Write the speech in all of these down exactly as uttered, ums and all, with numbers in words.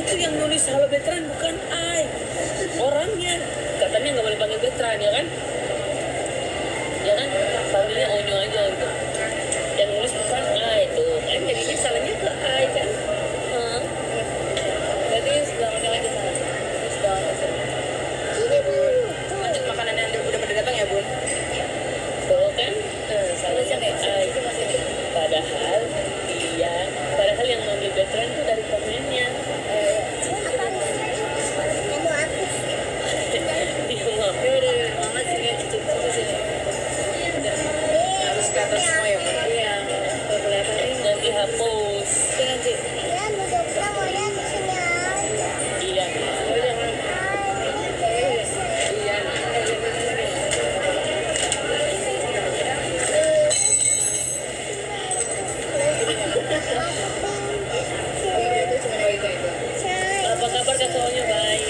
Itu yang nulis halo veteran bukan I, orangnya. Katanya nggak boleh panggil veteran ya kan? Ya kan? Panggilnya Onyo aja gitu. Yang nulis bukan I tuh kan, jadinya salahnya ke I kan? Hah? Berarti sebelah lagi sana. Sebelah sana. Lanjut makanan yang udah pada datang ya bun. Tuh kan? Nah, salahnya ke I. Padahal dia, padahal yang manggil veteran itu dari komennya. Hapus. Nanti. Ya, duduknya mau lihat di sini aja. Iya. Apa kabar kakaknya? Baik.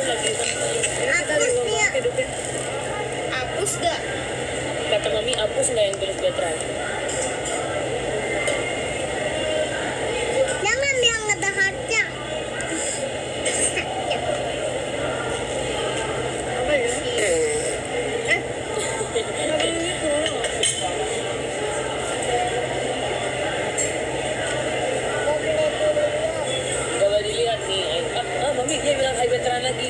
Hapus gak? Kata mami hapus nggak yang tulis veteran? Jangan yang ada harga. Apa ya? Eh, kenapa gitu? Gak boleh dilihat nih. Ah, ah, mami dia bilang hai veteran lagi.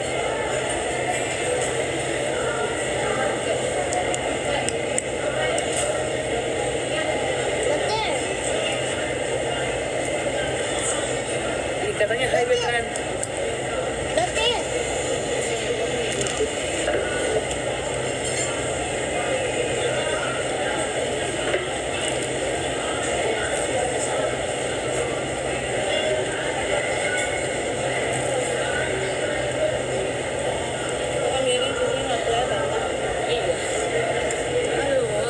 Katanya hai veteran. Betul. Apa miring sini nggak kelihatan? Iya. Aduh.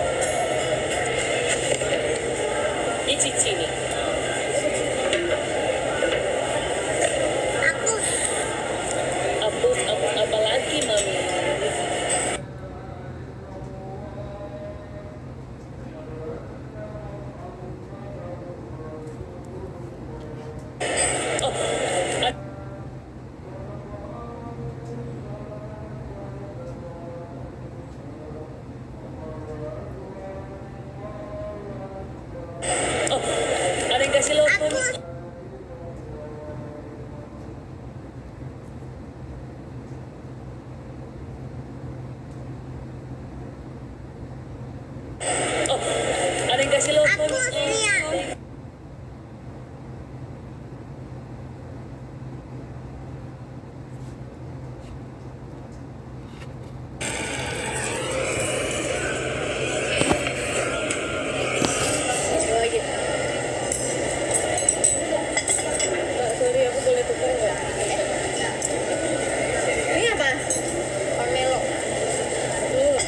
Ini cici nih. Hapus. Hapus, hapus apa lagi mami? Oh, ad- oh, ada yang kasih logo nih. Hapus. Oh, ada yang kasih logo Hapus nih. dia. Lagi. Mbak, sorry aku boleh tukar nggak? Ini apa? Pamelo. Tuh.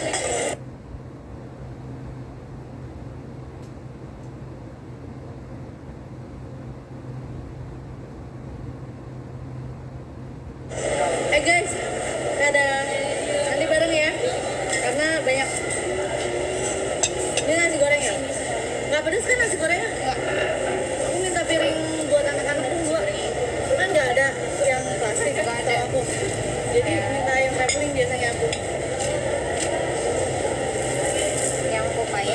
Eh guys, ada nanti bareng ya, karena banyak. Ini nasi goreng ya? Nggak pedes kan nasi gorengnya? Nggak. Aku minta piring buat anak-anakku dua. Kan nggak ada yang plastik nggak ada aku. Jadi minta yang traveling biasanya aku. Yang pepaya.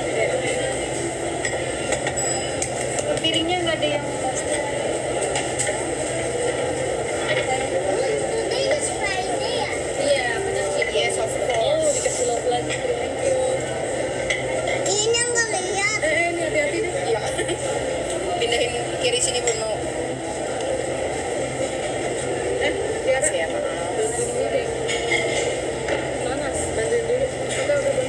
Piringnya nggak ada yang plastik. Today is Friday ya? Iya benar sih. Yes of course. Oh dikasih love lagi. Thank you. Ini yang nggak lihat. Eh, eh ini hati-hati deh. Iya. Pindahin kiri sini Bu mau. Eh, Tiara. Siapa? Bantuin dulu deh. Panas, bantuin dulu. Udah, udah, udah.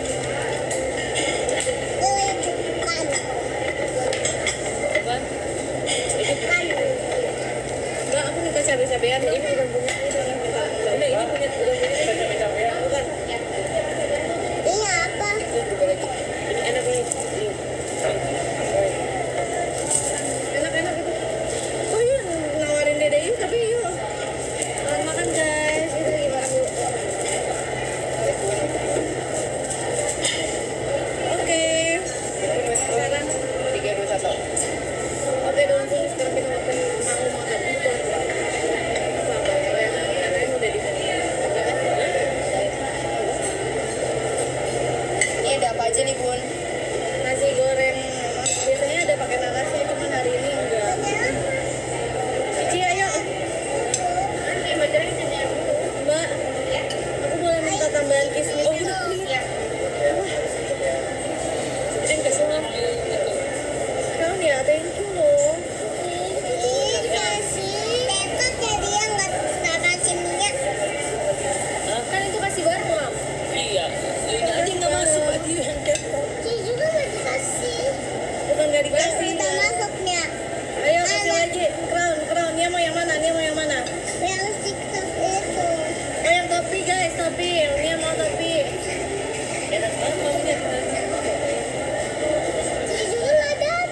Bukan. Bukan? Ini Bukan. enggak, aku minta cabai-cabean. Ini bukan punya ini. Ini ini punya bukan punya cabai-cabean. Bukan. Ini apa? Ini juga lagi. Ini enak nih. Ini. Enak-enak itu. Oh iya, nawarin Dede yuk, tapi yuk. Makan makan guys. Itu gimana Bu? Oke. Sekarang tiga dua satu. Oke, daun kunyit sekarang kita makan mau makan. Nia mau yang mana? Nia mau yang mana? Yang TikTok itu. Oh yang topi guys, topi. Nia mau topi. Enak banget maminya. Jujurlah dapet.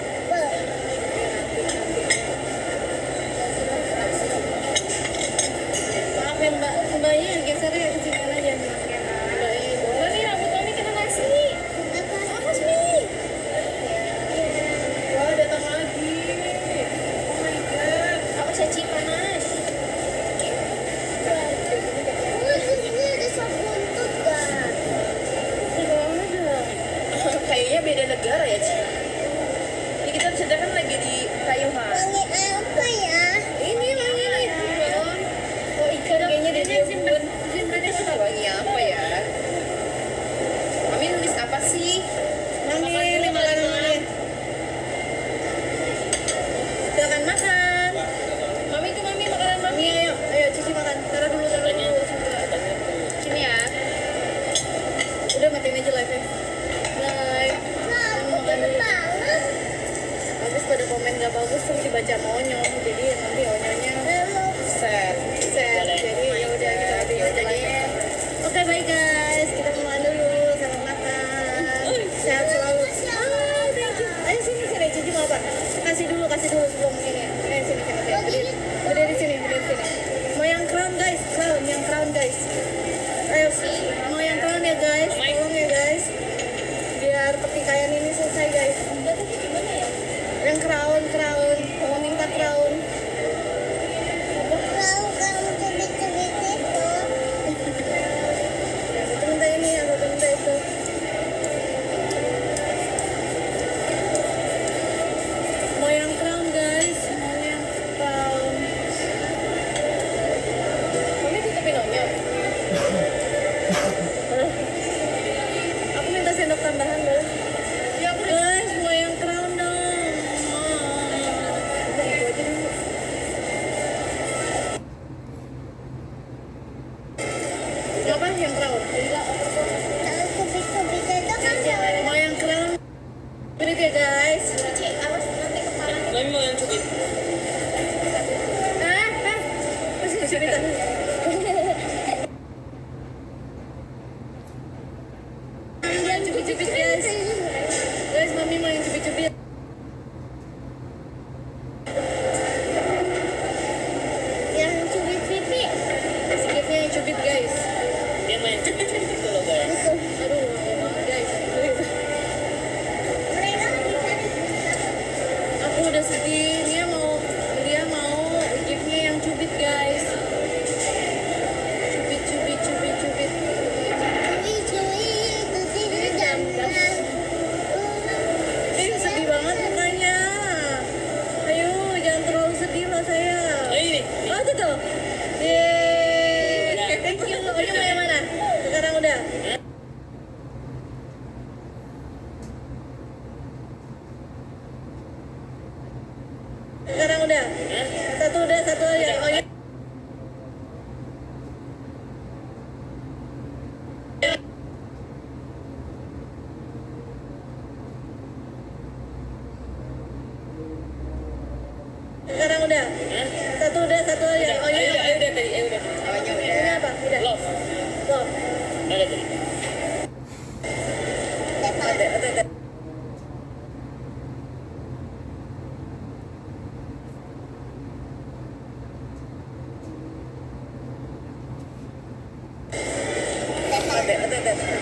Maaf ya mbak, mbaknya geser ya ke sini aja. Mbaknya ibu. Mbak nih rambut mami kena nasi. Apa? Apa sih? Wah datang lagi. Oh my god. Apa caci panas? Oh, di sini ada sop buntut kan? Di bawah ada. Kayaknya beda negara ya Ci. Ini kita sedangkan lagi di Taiwan. Wangi apa ya? Ini wangi nih. Oh ikan kayaknya dia simpen. Simpennya suka wangi apa ya? Mami nulis apa sih? Mami ini makan mami. Silakan makan. Mami itu mami makanan mami. Ayo, ayo Cici makan. Taruh dulu, taruh Katanya, dulu. Coba. katanya tuh. Sini ya. Udah matiin aja live-nya. Bye. Nah, Kamu aku makan dulu. banget. Habis pada komen gak bagus terus dibaca sama Onyong. Jadi nanti Onyongnya set. Set. Jadi ya udah kita habis aja live-nya. Oke, bye guys. Kita mau makan dulu. Selamat makan. Sehat selalu. Ah, thank you. Ayo sini sini Cici mau apa? Kasih dulu, kasih dulu sebelum ini. Ayo sini sini. sini. Berdiri, berdiri sini, berdiri sini. Mau yang crown guys, crown, yang crown guys. Ayo, mau yang crown ya guys. Tolong ya guys. Biar pertikaian ini selesai guys. Gimana ya? Yang crown, crown. Mau minta crown. Kalau kamu cubit-cubit itu. Yang satu minta ini, yang satu minta itu. Mau yang crown guys, mau yang crown. Kami tutupin Onyong. Aku minta sendok tambahan dong. Ya aku guys, mau yang crown dong. Udah itu aja dulu. Apa yang crown? Kalau cubit-cubit itu kan ya. Mau yang crown? Berit ya guys. Mami mau yang cubit. Ah, ah. Masih cerita. Yang cubit-cubit guys. Guys, mami mau yang cubit-cubit. Yang cubit pipi. Sikitnya yang cubit guys. Dia main cubit-cubit itu loh guys. Aduh, maaf guys. Mereka bisa Aku udah sedih. Dia mau dia mau giftnya yang cubit guys. Cubit, cubit, cubit, cubit. cubit-cubit itu tidak jangan. Eh, sedih banget mukanya. Ayo, jangan terlalu sedih lah saya. Oh ini. Oh, itu tuh. Yeay. Thank you. Oh, ini mau yang mana? Sekarang udah. Sekarang udah. Hah? Satu udah, satu aja. Oh, ini. Sekarang udah. Hah? Satu udah, satu aja. Oh, Ayo ini. udah, ayo udah tadi, ayo udah. Ini apa? Udah. Love. Loh. Ada tadi. Ada, ada, ada. Ada, ada, ada.